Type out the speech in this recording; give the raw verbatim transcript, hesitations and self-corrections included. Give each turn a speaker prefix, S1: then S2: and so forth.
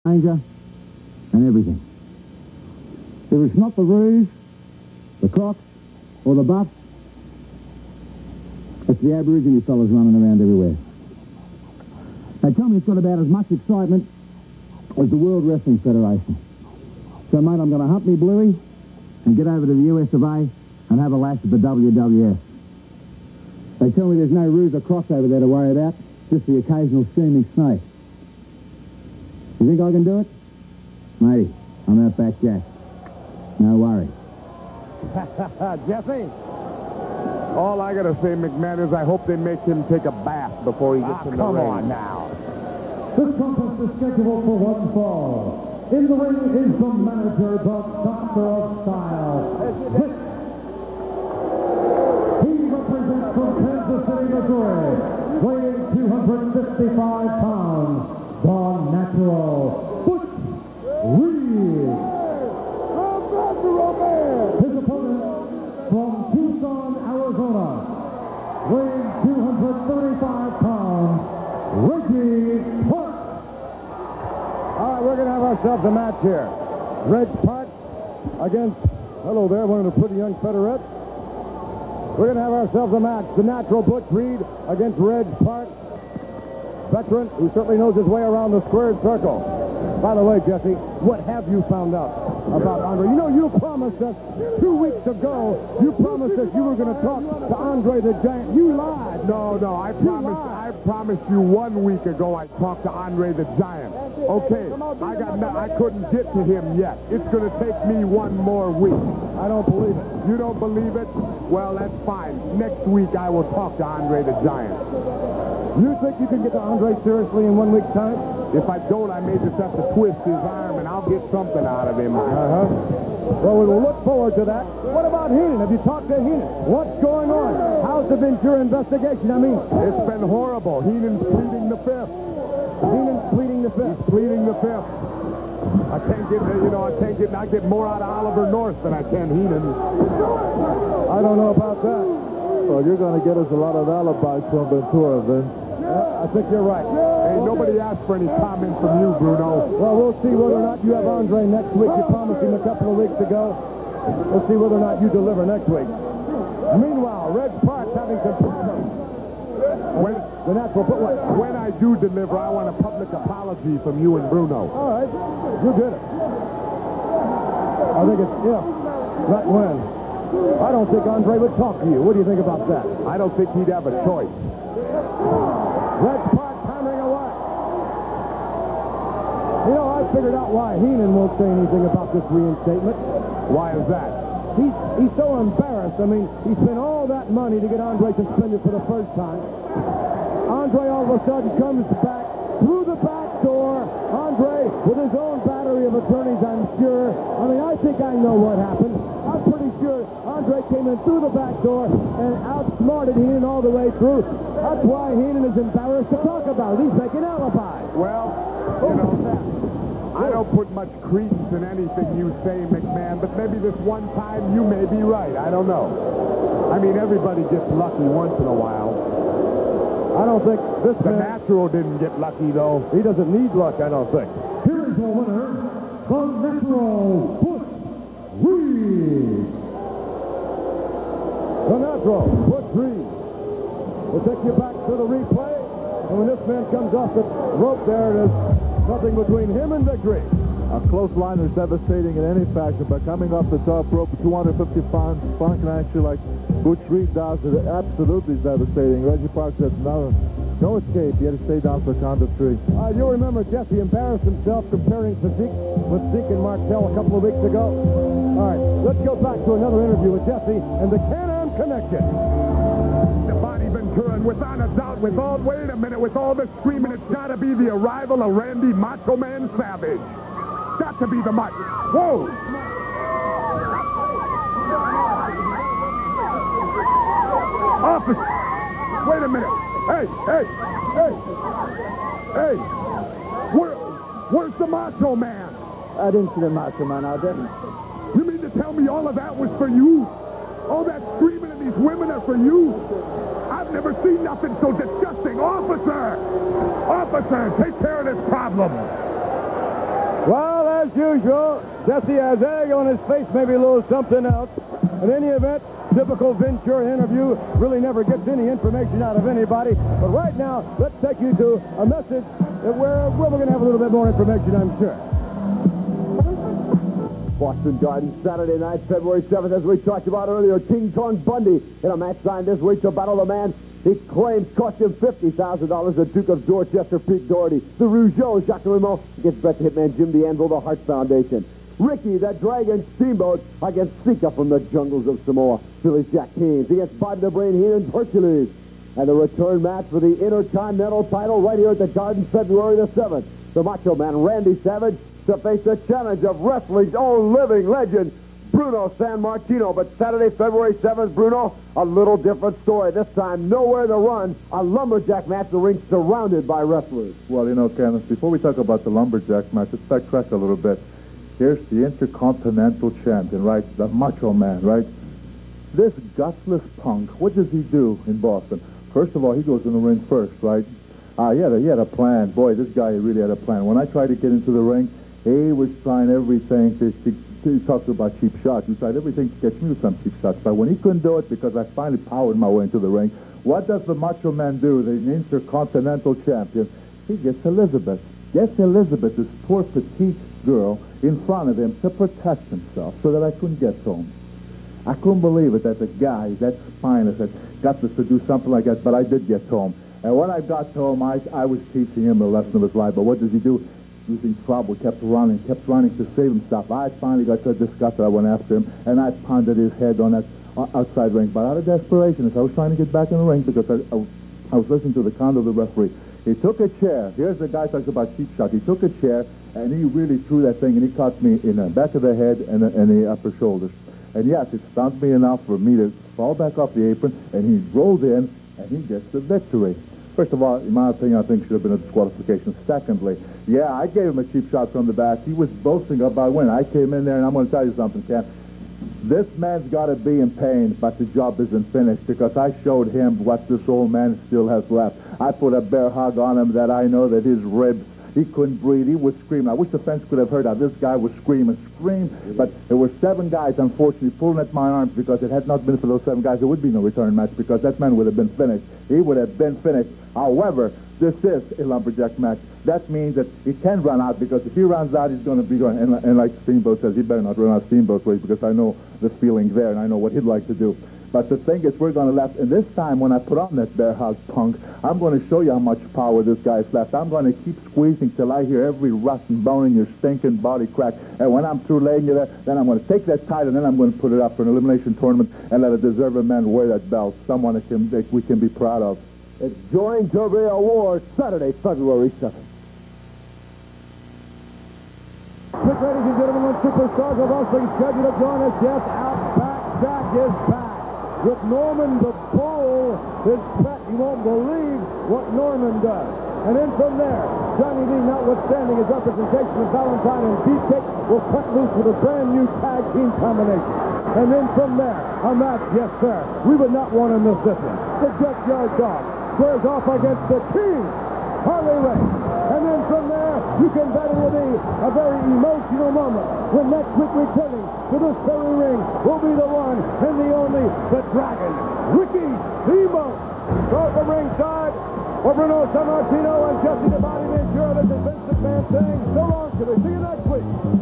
S1: danger and everything. If it's not the Roos, the Crocs, or the Buff, it's the Aborigine fellas running around everywhere. They tell me it's got about as much excitement as the World Wrestling Federation. So, mate, I'm going to hump me Bluey and get over to the U S of A and have a lash at the W W F. They tell me there's no Roos or Crocs over there to worry about, just the occasional screaming snake. You think I can do it? Matey, I'm out back, Jack. No worry.
S2: Jesse, all I gotta say, McMahon, is I hope they make him take a bath before he gets
S3: ah,
S2: in the
S3: come
S2: ring.
S3: Come on now.
S4: This contest is scheduled for one fall. In the ring is the manager, the Doctor of Style. Butch. He represents from Kansas City, Missouri, weighing two hundred fifty-five pounds. The Natural, Butch Reed. His opponent from Tucson, Arizona, weighing two hundred thirty-five pounds, Reggie.
S3: All right, we're going to have ourselves a match here. Reg Park against, hello there, one of the pretty young Federettes. We're going to have ourselves a match. The Natural Butch Reed against Reg Park, veteran who certainly knows his way around the squared circle. By the way, Jesse, what have you found out about Andre? You know, you promised us two weeks ago, you promised us you were going to talk to Andre the Giant. You lied.
S2: No, no, I promised, I promised you one week ago I talked to Andre the Giant. Okay, I got no, I couldn't get to him yet. It's going to take me one more week.
S3: I don't believe it.
S2: You don't believe it? Well, that's fine. Next week I will talk to Andre the Giant.
S3: You think you can get to Andre seriously in one week's time?
S2: If I don't, I may just have to twist his arm and I'll get something out of him.
S3: Uh-huh. Well, we will look forward to that. What about Heenan? Have you talked to Heenan? What's going on? How's the Ventura investigation? I mean,
S2: it's been horrible. Heenan's pleading the fifth.
S3: Heenan's pleading the fifth.
S2: He's pleading the fifth. I can't get, you know, I can't get, I get more out of Oliver North than I can Heenan.
S3: I don't know about that.
S4: Well, you're going to get us a lot of alibis from Ventura, Vince.
S3: Uh, I think you're right.
S2: Hey, nobody asked for any comment from you, Bruno.
S3: Well, we'll see whether or not you have Andre next week. You promised him a couple of weeks ago. We'll see whether or not you deliver next week. Meanwhile, Reg Park having some problems.
S2: When,
S3: the natural, but what?
S2: When I do deliver, I want a public apology from you and Bruno.
S3: All right, you did it. I think it's if, not when. I don't think Andre would talk to you. What do you think about that?
S2: I don't think he'd have a choice.
S3: Reg Park hammering away. You know, I figured out why Heenan won't say anything about this reinstatement.
S2: Why is that?
S3: He's, he's so embarrassed. I mean, he spent all that money to get Andre suspended for the first time. Andre all of a sudden comes back through the back door. Andre, with his own battery of attorneys, I'm sure. I mean, I think I know what happened. I'm pretty sure Andre came in through the back door and outsmarted Heenan all the way through. That's why Heenan is embarrassed to talk about it. He's making alibis.
S2: Well, you know, I don't put much credence in anything you say, McMahon, but maybe this one time you may be right. I don't know. I mean, everybody gets lucky once in a while.
S3: I don't think this
S2: The
S3: man...
S2: Natural didn't get lucky, though.
S3: He doesn't need luck, I don't think.
S4: Here is your winner, the Natural, Butch Reed.
S3: The Natural, Butch Reed. We'll take you back to the replay, and when this man comes off the rope there, it is something between him and victory.
S4: A close line is devastating in any fashion, but coming off the top rope, two hundred fifty pounds, function actually like Butch Reed does, it absolutely devastating. Reggie Park said no, no escape. He had to stay down for count of three.
S3: Uh, you'll remember Jesse embarrassed himself comparing physique with Zeke and Martel a couple of weeks ago. All right, let's go back to another interview with Jesse and the Can-Am Connection.
S2: Bonnie Ventura, and without a doubt, with all, wait a minute, with all this screaming, it's got to be the arrival of Randy Macho Man Savage. Got to be the Macho. Whoa! Officer! Wait a minute! Hey, hey, hey! Hey! Where, where's the Macho Man?
S1: I didn't see the Macho Man, I didn't.
S2: You mean to tell me all of that was for you? All that screaming and these women are for you? I've never seen nothing so disgusting. Officer! Officer, take care of this problem.
S3: usual, Jesse has egg on his face, maybe a little something else. In any event, typical Ventura interview, really never gets any information out of anybody. But right now, let's take you to a message that where, where we're going to have a little bit more information, I'm sure.
S5: Boston Gardens, Saturday night, February seventh, as we talked about earlier, King Kong Bundy in a match signed this week to battle the man he claims cost him fifty thousand dollars, the Duke of Dorchester, Pete Doherty. The Rougeau, Jacques Rimont, against Brett the Hitman, Jim the Anvil, the Hart Foundation. Ricky, the Dragon Steamboat, against Sika from the jungles of Samoa. Philly's Jack Haynes against Bob the Brain Heenan's Hercules. And the return match for the Intercontinental title right here at the Garden, February the seventh. The Macho Man, Randy Savage, to face the challenge of wrestling's own living legend, Bruno Sammartino. But Saturday, February seventh, Bruno, a little different story. This time, nowhere to run. A lumberjack match, the ring surrounded by wrestlers.
S4: Well, you know, Kenneth, before we talk about the lumberjack match, let's backtrack a little bit. Here's the Intercontinental Champion, right? The Macho Man, right? This gutless punk, what does he do in Boston? First of all, he goes in the ring first, right? Ah, he had a, he had a plan. Boy, this guy really had a plan. When I tried to get into the ring, he was trying everything to, to, to talk about cheap shots. He tried everything to catch me with some cheap shots. But when he couldn't do it, because I finally powered my way into the ring, what does the Macho Man do, the Intercontinental Champion? He gets Elizabeth. Gets Elizabeth, this poor petite girl, in front of him to protect himself so that I couldn't get to him. I couldn't believe it that the guy, that spineless, that got us to do something like that, but I did get to him. And when I got to him, I, I was teaching him the lesson of his life. But what does he do? Losing trouble, kept running, kept running to save himself. I finally got so disgusted, I went after him, and I pounded his head on that outside ring. But out of desperation, as I was trying to get back in the ring, because I, I, I was listening to the count of the referee, he took a chair. Here's the guy talks about cheap shot. He took a chair, and he really threw that thing, and he caught me in the back of the head and the, and the upper shoulders. And yes, it stunned me enough for me to fall back off the apron, and he rolled in, and he gets the victory. First of all, in my opinion, I think should have been a disqualification. Secondly, yeah, I gave him a cheap shot from the back. He was boasting about winning. I came in there, and I'm going to tell you something, Ken. This man's got to be in pain, but the job isn't finished, because I showed him what this old man still has left. I put a bear hug on him that I know that his ribs, he couldn't breathe. He was screaming. I wish the fence could have heard how this guy was screaming, scream. But there were seven guys, unfortunately, pulling at my arms, because it had not been for those seven guys, there would be no return match, because that man would have been finished. He would have been finished. However, this is a lumberjack match. That means that he can run out, because if he runs out, he's going to be going. And, and like Steamboat says, he better not run out Steamboat's way, because I know the feeling there, and I know what he'd like to do. But the thing is, we're going to left. And this time, when I put on that bear hug, punk, I'm going to show you how much power this guy's left. I'm going to keep squeezing till I hear every rust and bone in your stinking body crack. And when I'm through laying you there, then I'm going to take that title, and then I'm going to put it up for an elimination tournament and let a deserving man wear that belt. Someone that, can, that we can be proud of.
S5: It's Join to be a War, Saturday, February seventh.
S3: Quick, ladies and gentlemen, when superstars of wrestling scheduled to join us, yes, Outback Jack is back. With Norman the Bull, his pet, you won't believe what Norman does. And then from there, Johnny B, notwithstanding his representation of Valentine and Beefcake, will cut loose with a brand new tag team combination. And then from there, a match, yes sir, we would not want to miss this one. The Junkyard Dog squares off against the King, Harley Race. And then from there, you can bet it will be a very emotional moment when next week returning to this very ring will be the one and the only, the Dragon, Ricky Steamboat. So from ringside, for Bruno Sammartino and Jesse the Body Ventura, this is Vince McMahon saying so long to you. See you next week.